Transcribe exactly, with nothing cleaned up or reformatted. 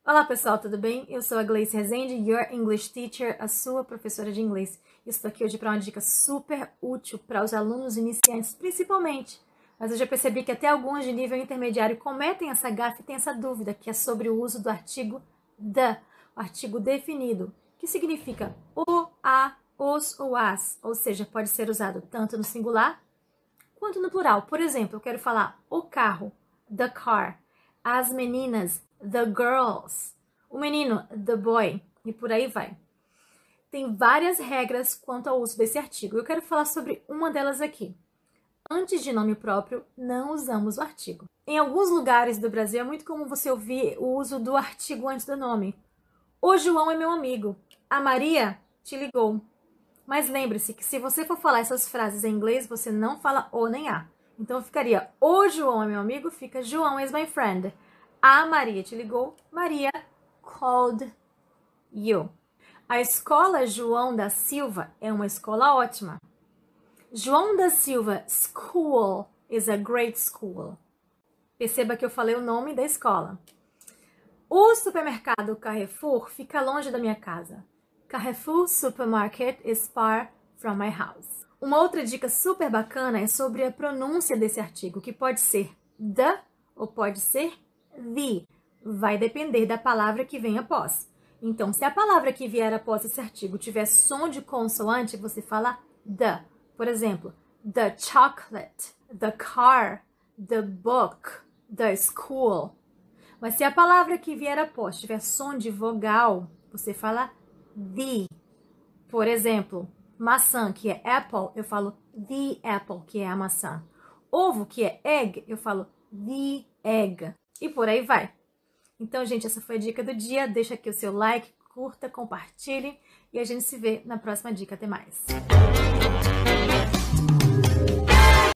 Olá pessoal, tudo bem? Eu sou a Gleice Rezende, Your English Teacher, a sua professora de inglês. Estou aqui hoje para uma dica super útil para os alunos iniciantes, principalmente. Mas eu já percebi que até alguns de nível intermediário cometem essa gafe e têm essa dúvida, que é sobre o uso do artigo the, o artigo definido, que significa o, a, os ou as, ou seja, pode ser usado tanto no singular quanto no plural. Por exemplo, eu quero falar o carro, the car, as meninas, the girls, o menino, the boy, e por aí vai. Tem várias regras quanto ao uso desse artigo. Eu quero falar sobre uma delas aqui. Antes de nome próprio, não usamos o artigo. Em alguns lugares do Brasil é muito comum você ouvir o uso do artigo antes do nome. O João é meu amigo. A Maria te ligou. Mas lembre-se que se você for falar essas frases em inglês, você não fala o nem a. Então ficaria o João é meu amigo, fica João is my friend. A Maria te ligou, Maria called you. A escola João da Silva é uma escola ótima. João da Silva School is a great school. Perceba que eu falei o nome da escola. O supermercado Carrefour fica longe da minha casa. Carrefour Supermarket is far from my house. Uma outra dica super bacana é sobre a pronúncia desse artigo, que pode ser the ou pode ser the. Vai depender da palavra que vem após. Então, se a palavra que vier após esse artigo tiver som de consoante, você fala the. Por exemplo, the chocolate, the car, the book, the school. Mas se a palavra que vier após tiver som de vogal, você fala the. Por exemplo, maçã, que é apple, eu falo the apple, que é a maçã. Ovo, que é egg, eu falo the egg. E por aí vai. Então, gente, essa foi a dica do dia. Deixa aqui o seu like, curta, compartilhe e a gente se vê na próxima dica. Até mais!